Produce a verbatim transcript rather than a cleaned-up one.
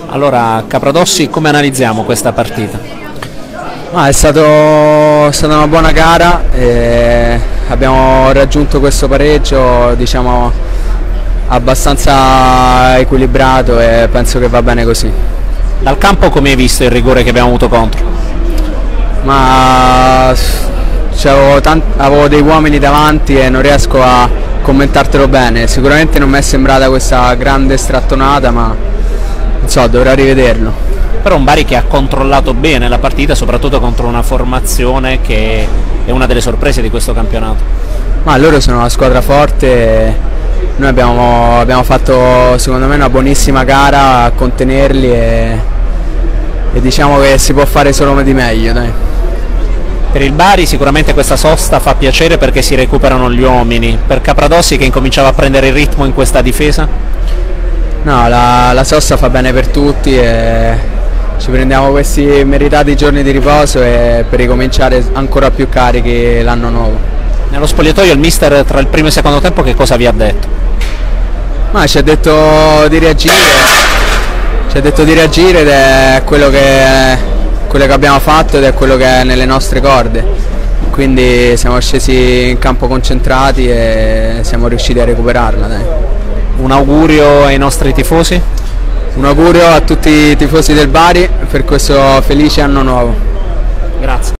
Allora, Capradossi, come analizziamo questa partita? Ah, è, stato, è stata una buona gara, e abbiamo raggiunto questo pareggio, diciamo, abbastanza equilibrato, e penso che va bene così. Dal campo come hai visto il rigore che abbiamo avuto contro? Ma avevo, avevo dei uomini davanti e non riesco a commentartelo bene. Sicuramente non mi è sembrata questa grande strattonata, ma non so, dovrò rivederlo. Però un Bari che ha controllato bene la partita, soprattutto contro una formazione che è una delle sorprese di questo campionato. Ma loro sono una squadra forte, noi abbiamo, abbiamo fatto secondo me una buonissima gara a contenerli, e, e diciamo che si può fare solo di meglio, dai. Per il Bari sicuramente questa sosta fa piacere perché si recuperano gli uomini. Per Capradossi, che incominciava a prendere il ritmo in questa difesa? No, la, la sosta fa bene per tutti e ci prendiamo questi meritati giorni di riposo e per ricominciare ancora più carichi l'anno nuovo. Nello spogliatoio il mister tra il primo e il secondo tempo che cosa vi ha detto? Ma ci ha detto di reagire, ci ha detto di reagire ed è quello che, quello che abbiamo fatto ed è quello che è nelle nostre corde. Quindi siamo scesi in campo concentrati e siamo riusciti a recuperarla, dai. Un augurio ai nostri tifosi? Un augurio a tutti i tifosi del Bari per questo felice anno nuovo. Grazie.